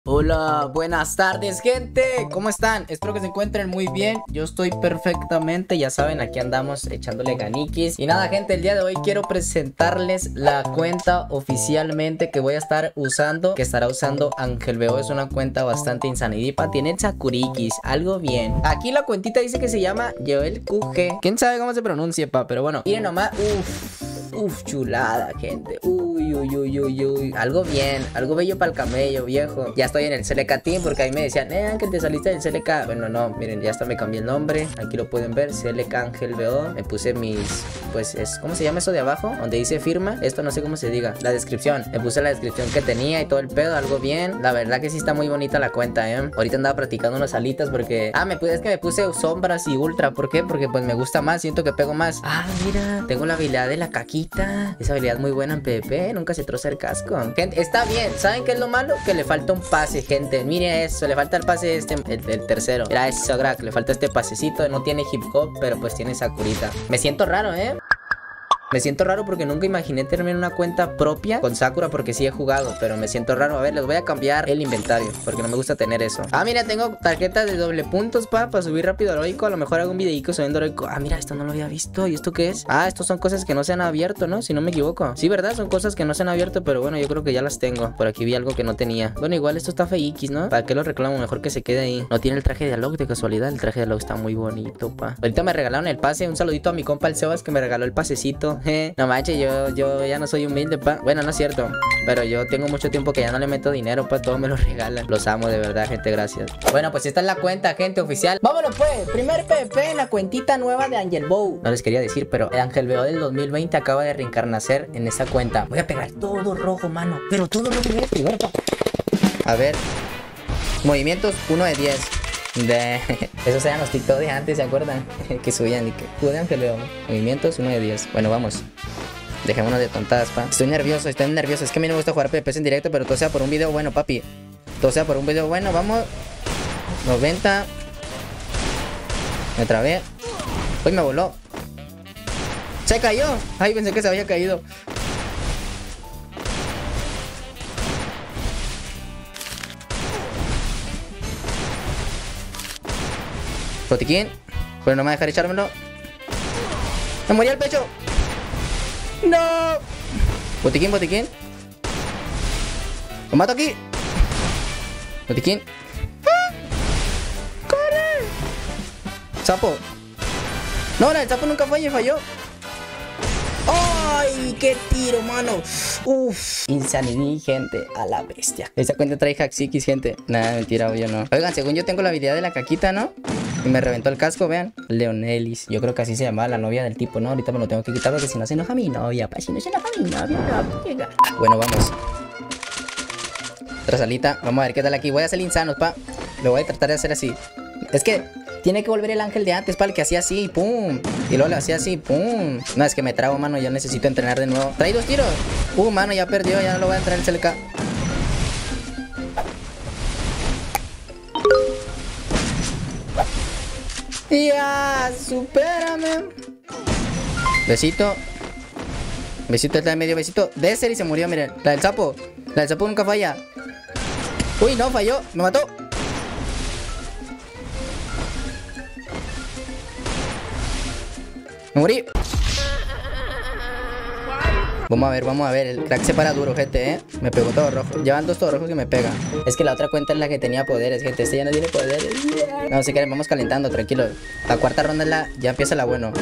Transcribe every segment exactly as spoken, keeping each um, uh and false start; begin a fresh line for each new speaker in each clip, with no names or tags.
Hola, buenas tardes, gente. ¿Cómo están? Espero que se encuentren muy bien. Yo estoy perfectamente, ya saben, aquí andamos echándole ganiquis. Y nada, gente, el día de hoy quiero presentarles la cuenta oficialmente que voy a estar usando, que estará usando AngelVO. Es una cuenta bastante insanidipa. Tiene Sakurikis, algo bien. Aquí la cuentita dice que se llama Joel Q G. ¿Quién sabe cómo se pronuncia, pa? Pero bueno, miren nomás. Uff. Uf, chulada, gente. Uy, uy, uy, uy, uy. Algo bien, algo bello para el camello, viejo. Ya estoy en el C L K Team porque ahí me decían, eh, Ángel, te saliste del C L K. Bueno, no, miren, ya hasta me cambié el nombre. Aquí lo pueden ver, C L K AngelVO. Me puse mis, pues, es, ¿cómo se llama eso de abajo? Donde dice firma. Esto no sé cómo se diga. La descripción. Me puse la descripción que tenía y todo el pedo, algo bien. La verdad que sí está muy bonita la cuenta, eh. Ahorita andaba practicando unas alitas porque, ah, me puse, es que me puse sombras y ultra. ¿Por qué? Porque pues me gusta más, siento que pego más. Ah, mira, tengo la habilidad de la caquita. Esa habilidad muy buena en PvP. Nunca se troza el casco. Gente, está bien. ¿Saben qué es lo malo? Que le falta un pase, gente. Mire eso. Le falta el pase este, el, el tercero. Era eso, crack. Le falta este pasecito. No tiene hip hop, pero pues tiene Sakurita. Me siento raro, ¿eh? Me siento raro porque nunca imaginé tener una cuenta propia con Sakura porque sí he jugado, pero me siento raro. A ver, les voy a cambiar el inventario porque no me gusta tener eso. Ah, mira, tengo tarjetas de doble puntos, pa, para subir rápido heroico. A lo mejor hago un videico subiendo heroico. Ah, mira, esto no lo había visto. ¿Y esto qué es? Ah, estos son cosas que no se han abierto, ¿no? Si no me equivoco. Sí, ¿verdad? Son cosas que no se han abierto, pero bueno, yo creo que ya las tengo. Por aquí vi algo que no tenía. Bueno, igual esto está feíquis, ¿no? ¿Para qué lo reclamo? Mejor que se quede ahí. No tiene el traje de Alok de casualidad. El traje de Alok está muy bonito, pa. Ahorita me regalaron el pase. Un saludito a mi compa el Sebas que me regaló el pasecito. Eh, no manches. Yo, yo ya no soy humilde, pa. Bueno, no es cierto, pero yo tengo mucho tiempo que ya no le meto dinero, pa. Todo me lo regalan. Los amo de verdad, gente, gracias. Bueno, pues esta es la cuenta, gente, oficial. Vámonos, pues. Primer PvP en la cuentita nueva de AngelVO. No les quería decir, pero el AngelVO del dos mil veinte acaba de reencarnacer en esa cuenta. Voy a pegar todo rojo, mano. Pero todo rojo primero, pa. A ver. Movimientos uno de diez. De... Esos eran los TikTok de antes, ¿se acuerdan? Que subían y que jugué AngelVO. Movimientos uno de diez. Bueno, vamos. Dejémonos de tontadas, pa. Estoy nervioso, estoy nervioso. Es que a mí no me gusta jugar PvPs en directo, pero todo sea por un video bueno, papi. Todo sea por un video bueno, vamos. noventa. Me trabé. Uy, me voló. Se cayó. Ay, pensé que se había caído. Botiquín. Pero no me va a dejar echármelo. Me morí al pecho. ¡No! Botiquín, botiquín. Lo mato aquí. Botiquín. ¡Ah! ¡Corre! Sapo. No, el sapo nunca falla, falló. ¡Ay! ¡Qué tiro, mano! Uff. Insanity, gente. A la bestia. Esa cuenta trae Haxikis, gente. Nada, mentira, obvio no. Oigan, según yo tengo la habilidad de la caquita, ¿no? Y me reventó el casco, vean. Leonelis. Yo creo que así se llamaba la novia del tipo, ¿no? Ahorita me lo tengo que quitar porque si no se enoja mi novia, pa. Si no se enoja mi novia, no. Llega. Bueno, vamos. Otra salita. Vamos a ver qué tal aquí. Voy a hacer insanos, pa. Lo voy a tratar de hacer así. Es que tiene que volver el ángel de antes, pa. El que hacía así, pum. Y luego le hacía así, pum. No, es que me trago, mano. Yo necesito entrenar de nuevo. Trae dos tiros. Uh, mano, ya perdió. Ya no lo voy a entrar el C L K. Ya, supérame. Besito. Besito, está en medio, besito. De ese y se murió, miren. La del sapo. La del sapo nunca falla. Uy, no, falló. Me mató. Me morí. Vamos a ver, vamos a ver. El crack se para duro, gente, ¿eh? Me pegó todo rojo. Llevan dos todo rojos que me pegan. Es que la otra cuenta es la que tenía poderes, gente. Este ya no tiene poderes. No, si quieren, vamos calentando, tranquilo. La cuarta ronda es la... Ya empieza la bueno.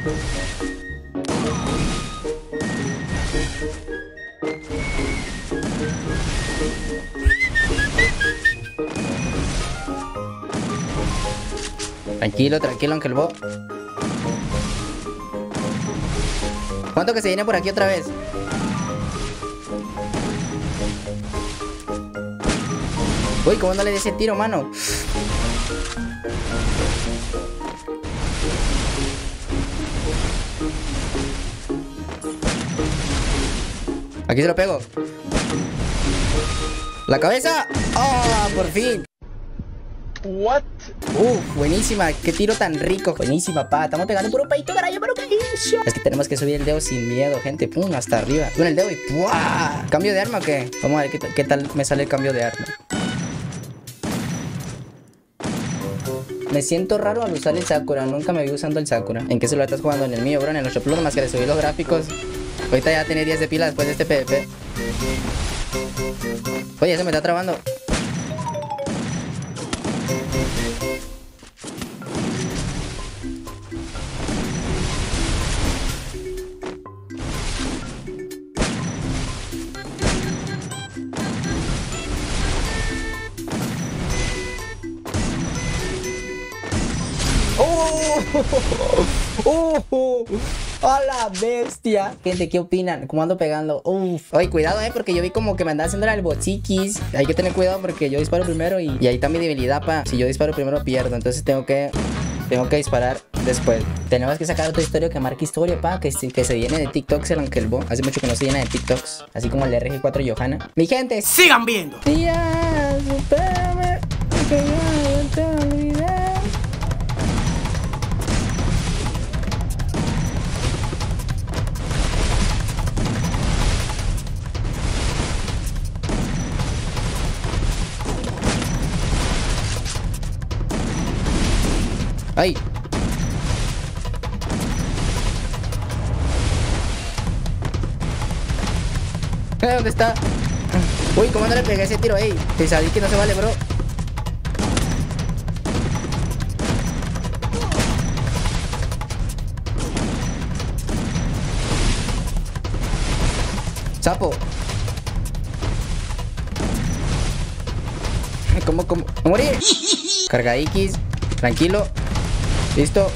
Tranquilo, tranquilo, AngelVO. ¿Cuánto que se viene por aquí otra vez? Uy, ¿cómo no le di ese tiro, mano? Aquí se lo pego. ¡La cabeza! ¡Oh, por fin!
What?
Uf, buenísima, qué tiro tan rico. Buenísima, pa, estamos pegando por un peito, carajo, pero qué hizo. Es que tenemos que subir el dedo sin miedo, gente. Pum, hasta arriba. Con el dedo y ¡pua! ¿Cambio de arma o qué? Vamos a ver qué, qué tal me sale el cambio de arma. Me siento raro al usar el Sakura. Nunca me vi usando el Sakura. ¿En qué celular estás jugando? En el mío, bro. En el ocho Plus, más que le subí los gráficos. Ahorita ya tiene diez de pila después de este PvP. Oye, se me está trabando. ¡Oh! ¡Oh! ¡Oh! ¡A la bestia! Gente, ¿qué opinan? ¿Cómo ando pegando? Uf. Oye, cuidado, eh, porque yo vi como que me andaba haciendo el bochiquis. Hay que tener cuidado porque yo disparo primero y, y ahí está mi debilidad, pa. Si yo disparo primero pierdo, entonces tengo que tengo que disparar después. Tenemos que sacar otro historia que marque historia, pa, que, que se llene de TikToks el Ankelbo. Hace mucho que no se llena de TikToks, así como el R G cuatro Johanna. Mi gente,
sigan viendo.
Ya, supérame, que ya no te olvidé. ¡Ay! ¿Eh? ¿Dónde está? Uy, ¿cómo no le pegué ese tiro? ¡Ey! Te sabí que no se vale, bro. ¡Sapo! ¿Cómo, cómo? ¡Me morí! Carga X. Tranquilo. Listo.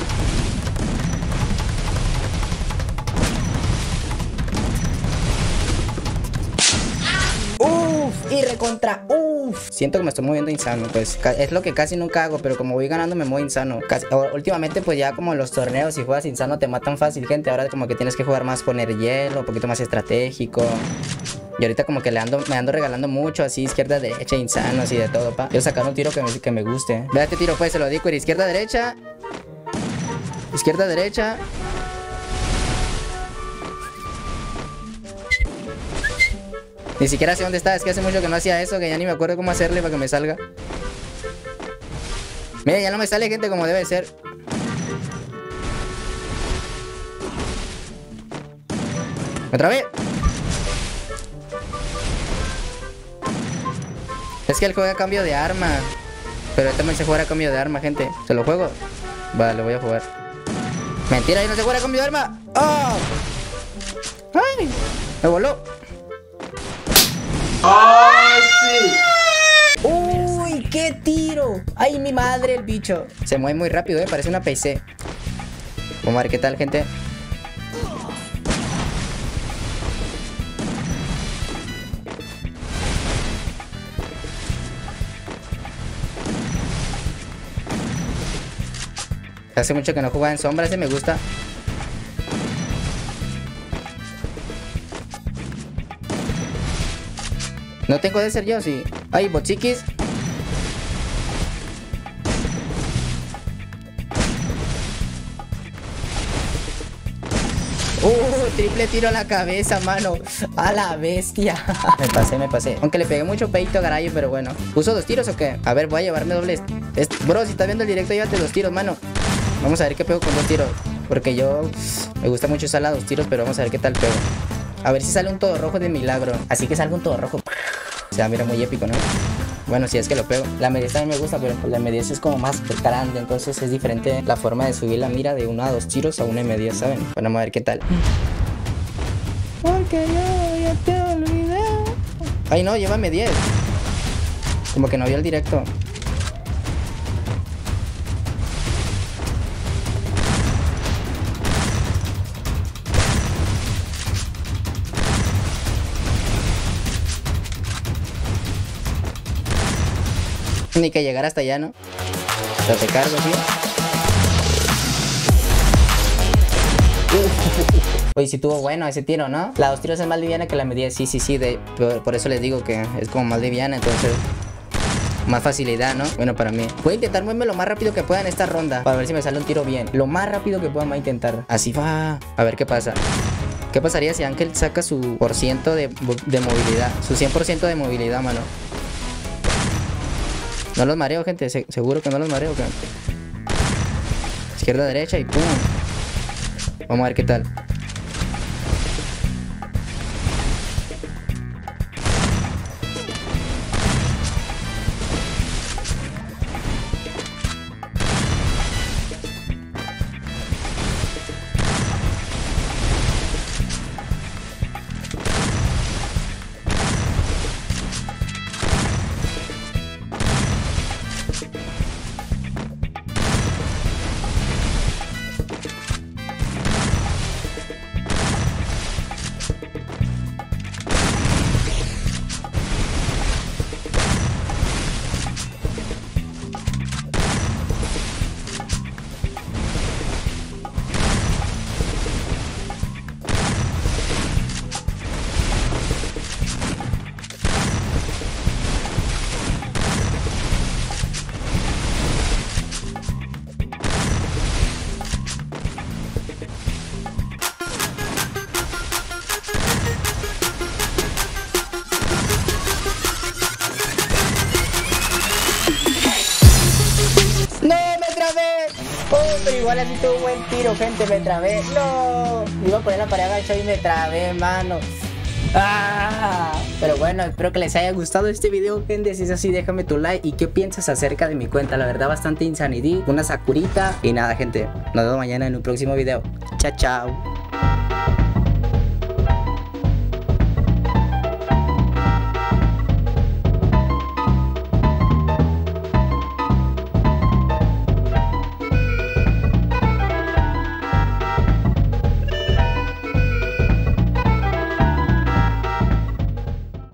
Uf, y recontra. Uf. Siento que me estoy moviendo insano. Pues es lo que casi nunca hago. Pero como voy ganando me muevo insano. Casi, últimamente pues ya como los torneos, si juegas insano te matan fácil, gente. Ahora como que tienes que jugar más, poner hielo, un poquito más estratégico. Y ahorita como que le ando, me ando regalando mucho así, izquierda, derecha, insanos y de todo, pa. Quiero sacar un tiro que me, que me guste. Vea este tiro pues, se lo digo, izquierda, derecha. Izquierda, derecha. Ni siquiera sé dónde está, es que hace mucho que no hacía eso, que ya ni me acuerdo cómo hacerle para que me salga. Mira, ya no me sale, gente, como debe ser. Otra vez. Es que él juega a cambio de arma. Pero él también se juega a cambio de arma, gente. ¿Se lo juego? Vale, lo voy a jugar. Mentira, ahí no se juega a cambio de arma. ¡Oh! ¡Ay! Me voló.
¡Oh, sí!
¡Uy! ¡Qué tiro! ¡Ay, mi madre, el bicho! Se mueve muy rápido, eh. Parece una P C. Vamos a ver qué tal, gente. Hace mucho que no jugaba en sombra, ese me gusta. No tengo de ser yo, sí. Ay, bochiquis. Uh, triple tiro a la cabeza, mano. A la bestia. Me pasé, me pasé. Aunque le pegué mucho peito a Garayo, pero bueno. ¿Uso dos tiros o qué? A ver, voy a llevarme dobles. Es... Bro, si estás viendo el directo, llévate dos tiros, mano. Vamos a ver qué pego con dos tiros. Porque yo me gusta mucho usar a dos tiros, pero vamos a ver qué tal pego. A ver si sale un todo rojo de milagro. Así que salga un todo rojo. O sea, mira, muy épico, ¿no? Bueno, si es que lo pego. La M diez a mí me gusta, pero la M diez es como más grande. Entonces es diferente la forma de subir la mira de uno a dos tiros a una M diez, ¿saben? Bueno, vamos a ver qué tal. Porque yo ya te olvidé. Ay, no, lleva M diez. Como que no vio el directo. Ni que llegar hasta allá, ¿no? Pero te cargo, tío. Oye, sí tuvo bueno ese tiro, ¿no? La dos tiros es más liviana que la M diez. Sí, sí, sí. De, por, por eso les digo que es como más liviana, entonces más facilidad, ¿no? Bueno, para mí. Voy a intentar moverme lo más rápido que pueda en esta ronda, para ver si me sale un tiro bien. Lo más rápido que pueda, voy a intentar. Así va. A ver qué pasa. ¿Qué pasaría si Ángel saca su por ciento de, de movilidad? Su cien por ciento de movilidad, mano. No los mareo, gente. Se seguro que no los mareo, gente. Izquierda, derecha y pum. Vamos a ver qué tal. Oh, pero igual así tuvo un buen tiro, gente, me trabé. No, iba a poner la pared agachada y me trabé, mano. Ah, pero bueno, espero que les haya gustado este video, gente. Si es así, déjame tu like. ¿Y qué piensas acerca de mi cuenta? La verdad, bastante insanity, una Sakurita. Y nada, gente, nos vemos mañana en un próximo video. Chao, chao.